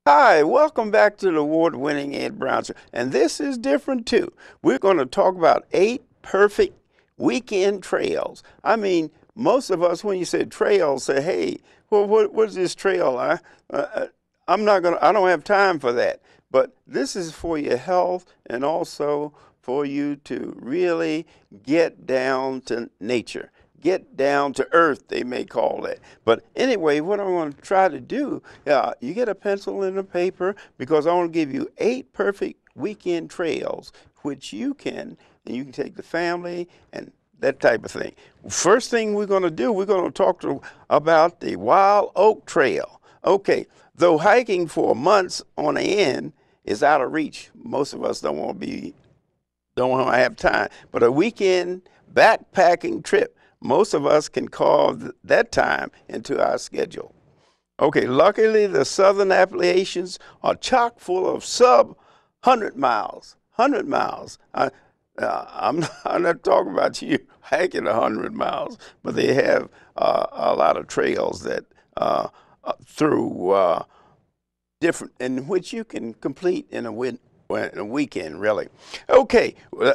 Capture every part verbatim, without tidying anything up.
Hi, welcome back to the award-winning Ed Brown Show. And this is different too. We're going to talk about eight perfect weekend trails. I mean, most of us, when you say trails, say, "Hey, well, what, what is this trail?" I, uh, I'm not gonna. I don't have time for that. But this is for your health and also for you to really get down to nature. Get down to earth, they may call it. But anyway, what I want to try to do, uh, you get a pencil and a paper because I want to give you eight perfect weekend trails which you can, and you can take the family and that type of thing. First thing we're going to do, we're going to talk to, about the Wild Oak Trail. Okay, though hiking for months on end is out of reach, most of us don't want to be, don't want to have time. But a weekend backpacking trip, most of us can carve that time into our schedule. Okay, luckily the southern Appalachians are chock full of sub one hundred miles. one hundred miles. I, uh, I'm, not, I'm not talking about you hiking one hundred miles, but they have uh, a lot of trails that uh, uh, through uh, different, in which you can complete in a win. In a weekend, really. Okay,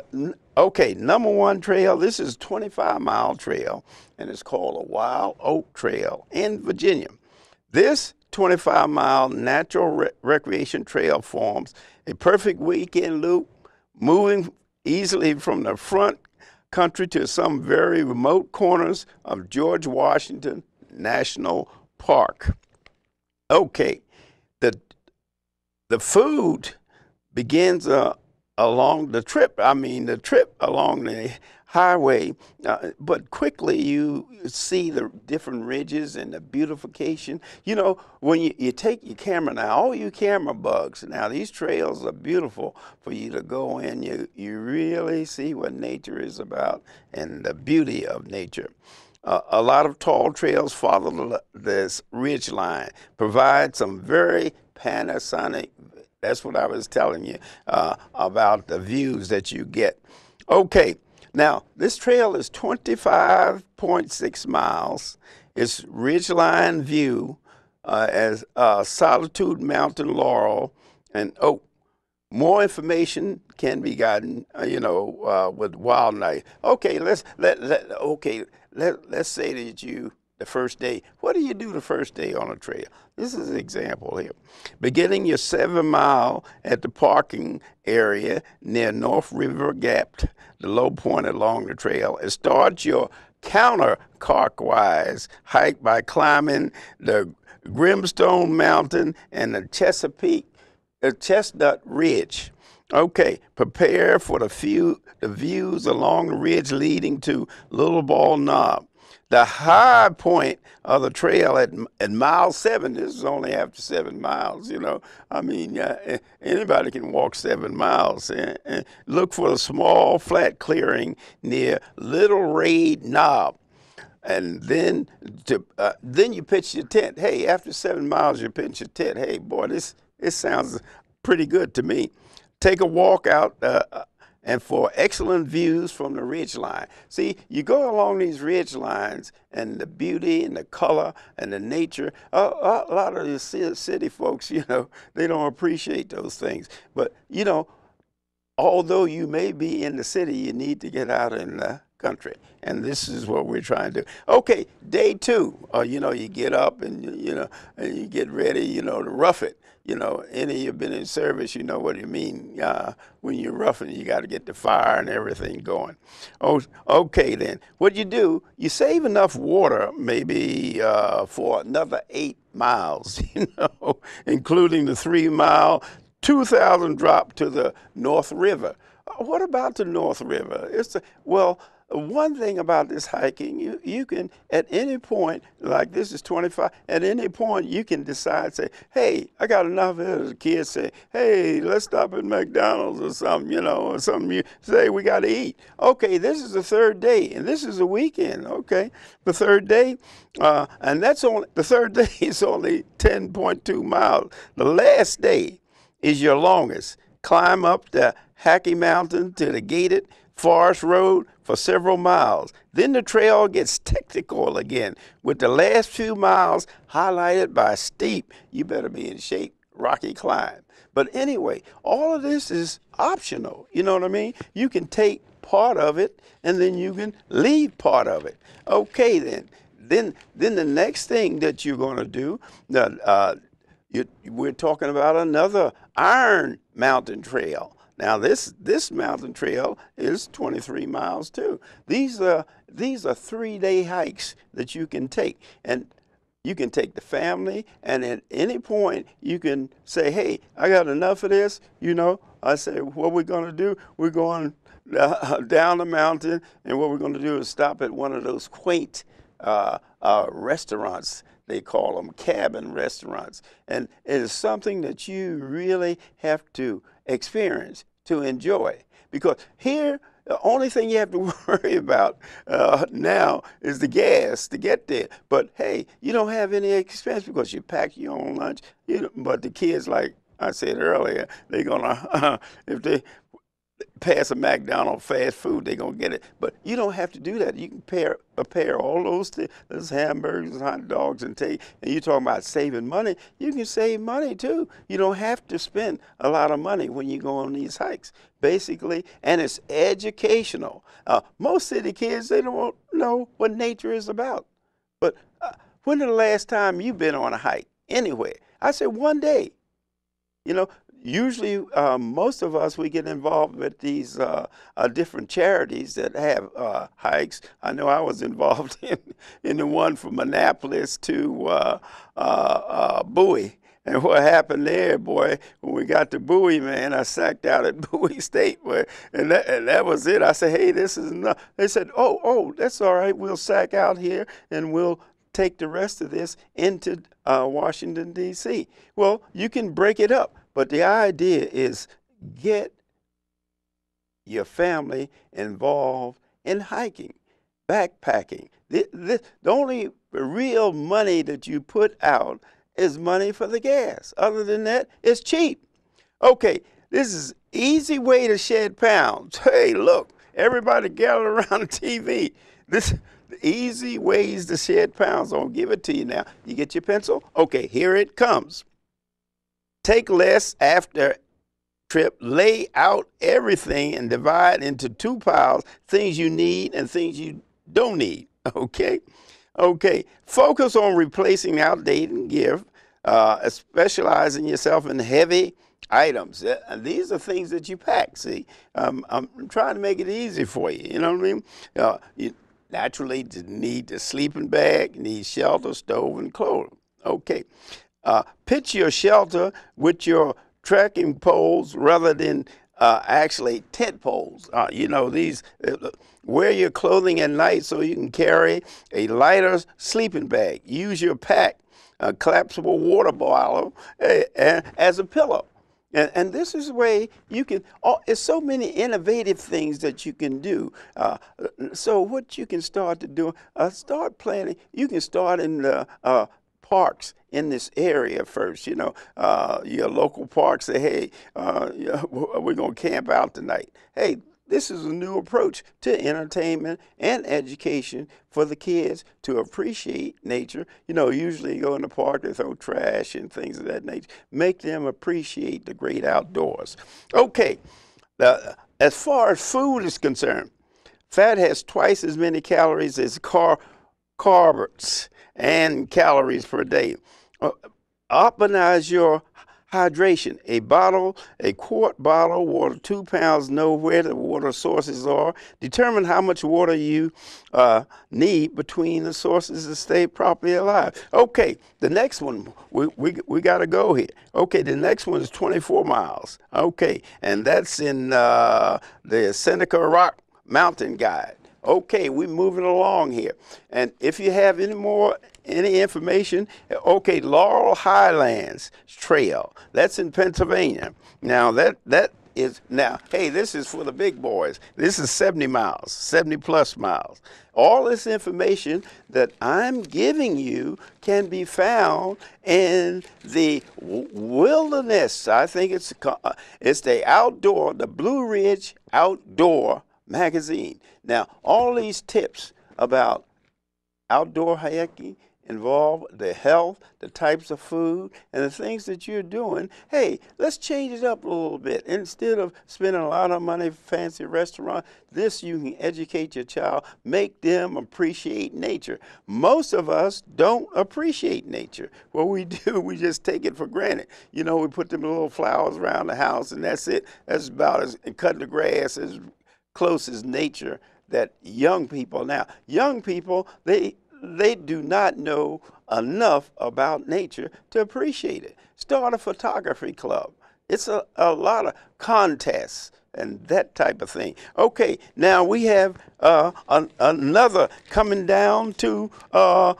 okay. Number one trail. This is a twenty-five mile trail, and it's called a Wild Oak Trail in Virginia. This twenty-five mile natural re recreation trail forms a perfect weekend loop, moving easily from the front country to some very remote corners of George Washington National Park. Okay, the the food begins uh, along the trip. I mean, the trip along the highway, uh, but quickly you see the different ridges and the beautification. You know, when you, you take your camera now, all you camera bugs, now these trails are beautiful for you to go in. You, you really see what nature is about and the beauty of nature. Uh, a lot of tall trails follow this ridge line, provide some very Panasonic. That's what I was telling you uh, about the views that you get. Okay, now this trail is twenty-five point six miles. It's ridgeline view uh, as uh, Solitude Mountain, Laurel, and Oak. More information can be gotten, uh, you know, uh, with Wild Night. Okay, let's let, let okay let let's say that you. The first day. What do you do the first day on a trail? This is an example here. Beginning your seven mile at the parking area near North River Gap, the low point along the trail, and start your counterclockwise hike by climbing the Grimstone Mountain and the Chesapeake, the Chestnut Ridge. Okay, prepare for the few the views along the ridge leading to Little Ball Knob. The high point of the trail at, at mile seven, this is only after seven miles, you know. I mean, uh, anybody can walk seven miles. And, and look for a small flat clearing near Little Raid Knob. And then to, uh, then you pitch your tent. Hey, after seven miles, you pitch your tent. Hey, boy, this, this sounds pretty good to me. Take a walk out uh, and for excellent views from the ridge line. See, you go along these ridge lines and the beauty and the color and the nature. Uh, a lot of the city folks, you know, they don't appreciate those things. But, you know, although you may be in the city, you need to get out in the country. And this is what we're trying to do. Okay, day two, uh, you know, you get up and, you know, and you get ready, you know, to rough it. You know, any of you been in service, you know what you mean. Uh, when you're roughing, you got to get the fire and everything going. Oh, okay then. What you do, you save enough water maybe uh, for another eight miles, you know, including the three mile, two thousand drop to the North River. What about the North River? It's a, well, one thing about this hiking, you, you can, at any point, like this is twenty-five, at any point you can decide, say, hey, I got enough of it. The kids say, hey, let's stop at McDonald's or something, you know, or something. You say, we got to eat. Okay, this is the third day, and this is a weekend, okay? The third day, uh, and that's only, the third day is only ten point two miles. The last day is your longest. Climb up the Hackey Mountain to the gated Forest Road for several miles. Then the trail gets technical again, with the last few miles highlighted by steep, you better be in shape, rocky climb. But anyway, all of this is optional. You know what I mean? You can take part of it and then you can leave part of it. Okay, then. Then, then the next thing that you're going to do, uh, you, we're talking about another Iron Mountain Trail. Now, this this mountain trail is twenty-three miles too. These are these are three-day hikes that you can take, and you can take the family. And at any point, you can say, "Hey, I got enough of this." You know, I say, "What we're going to do? We're going uh, down the mountain, and what we're going to do is stop at one of those quaint Uh, uh, restaurants. They call them cabin restaurants. And it is something that you really have to experience to enjoy. Because here, the only thing you have to worry about uh, now is the gas to get there. But hey, you don't have any expense because you pack your own lunch. You know, but the kids, like I said earlier, they're going to, uh, if they pass a McDonald's fast food, they're going to get it. But you don't have to do that. You can pair, prepare all those, those hamburgers and hot dogs and take, and you're talking about saving money. You can save money too. You don't have to spend a lot of money when you go on these hikes, basically, and it's educational. Uh, most city kids, they don't know what nature is about. But uh, when is the last time you've been on a hike anywhere? I said one day. You know, usually, uh, most of us, we get involved with these uh, uh, different charities that have uh, hikes. I know I was involved in, in the one from Annapolis to uh, uh, uh, Bowie. And what happened there, boy, when we got to Bowie, man, I sacked out at Bowie State, boy, and that, and that was it. I said, hey, this is enough. They said, oh, oh, that's all right. We'll sack out here, and we'll take the rest of this into uh, Washington, D C Well, you can break it up, but the idea is get your family involved in hiking, backpacking. The, the, the only real money that you put out is money for the gas. Other than that, it's cheap. Okay, this is easy way to shed pounds. Hey, look, everybody gather around the T V. This easy ways to shed pounds. I'll give it to you now. You get your pencil? Okay, here it comes. Take less after trip, lay out everything and divide into two piles, things you need and things you don't need, okay? Okay, focus on replacing outdated gear, uh, specializing yourself in heavy items. Uh, these are things that you pack, see? Um, I'm trying to make it easy for you, you know what I mean? Uh, you naturally need the sleeping bag, you need shelter, stove, and clothing. Okay. Uh, pitch your shelter with your trekking poles rather than uh, actually tent poles. Uh, you know, these, uh, wear your clothing at night so you can carry a lighter sleeping bag. Use your pack, a collapsible water bottle uh, uh, as a pillow. And, and this is the way you can, oh, it's so many innovative things that you can do. Uh, so what you can start to do, uh, start planning. You can start in the uh, parks in this area first, you know, uh, your local park, say, hey, uh, we're going to camp out tonight. Hey, this is a new approach to entertainment and education for the kids to appreciate nature. You know, usually you go in the park, they throw trash and things of that nature. Make them appreciate the great outdoors. Okay, uh, as far as food is concerned, fat has twice as many calories as car carbs and calories per day. Uh, optimize your hydration. A bottle, a quart bottle, water, two pounds, know where the water sources are. Determine how much water you uh, need between the sources to stay properly alive. Okay, the next one, we, we, we got to go here. Okay, the next one is twenty-four miles. Okay, and that's in uh, the Seneca Rock Mountain Guide. Okay, we're moving along here. And if you have any more, any information, okay, Laurel Highlands Trail, that's in Pennsylvania. Now, that that is, now, hey, this is for the big boys. This is seventy miles, seventy plus miles. All this information that I'm giving you can be found in the wilderness. I think it's, it's the outdoor, the Blue Ridge Outdoor magazine. Now, all these tips about outdoor hiking involve the health, the types of food, and the things that you're doing. Hey, let's change it up a little bit. Instead of spending a lot of money for fancy restaurant, this you can educate your child, make them appreciate nature. Most of us don't appreciate nature. What we do, we just take it for granted. You know, we put them little flowers around the house, and that's it. That's about as cutting the grass as close as nature that young people now. Young people, they they do not know enough about nature to appreciate it. Start a photography club. It's a, a lot of contests and that type of thing. Okay, now we have uh, an, another coming down to uh,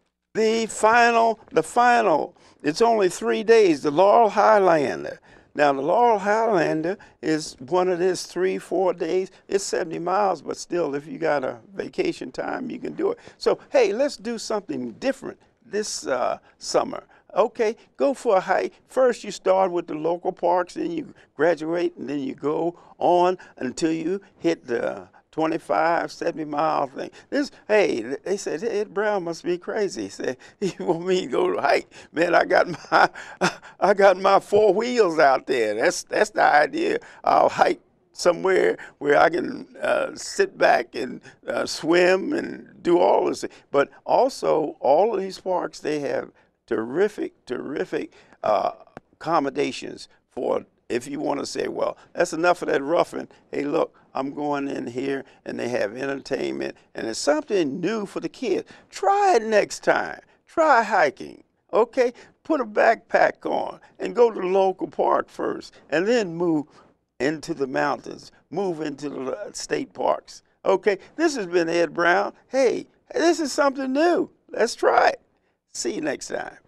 the final, the final. It's only three days, the Laurel Highlander. Now, the Laurel Highlander is one of this three, four days. It's seventy miles, but still, if you got a vacation time, you can do it. So, hey, let's do something different this uh, summer. Okay, go for a hike. First, you start with the local parks, then you graduate, and then you go on until you hit the twenty-five, seventy mile thing. This, hey, they said, Ed Brown must be crazy. He said, he want me to go to hike. Man, I got my, I got my four wheels out there. That's, that's the idea. I'll hike somewhere where I can uh, sit back and uh, swim and do all this. But also, all of these parks, they have terrific, terrific uh, accommodations for, if you want to say, well, that's enough of that roughing. Hey, look, I'm going in here, and they have entertainment, and it's something new for the kids. Try it next time. Try hiking, okay? Put a backpack on and go to the local park first, and then move into the mountains, move into the state parks, okay? This has been Ed Brown. Hey, this is something new. Let's try it. See you next time.